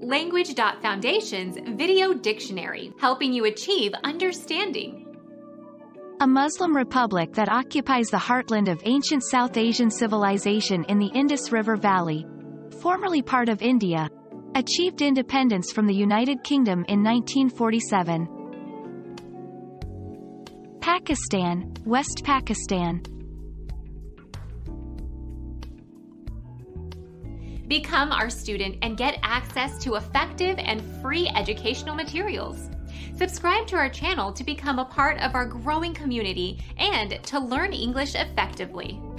Language.Foundation's Video Dictionary, helping you achieve understanding. A Muslim republic that occupies the heartland of ancient South Asian civilization in the Indus River Valley, formerly part of India, achieved independence from the United Kingdom in 1947. Pakistan, West Pakistan. Become our student and get access to effective and free educational materials. Subscribe to our channel to become a part of our growing community and to learn English effectively.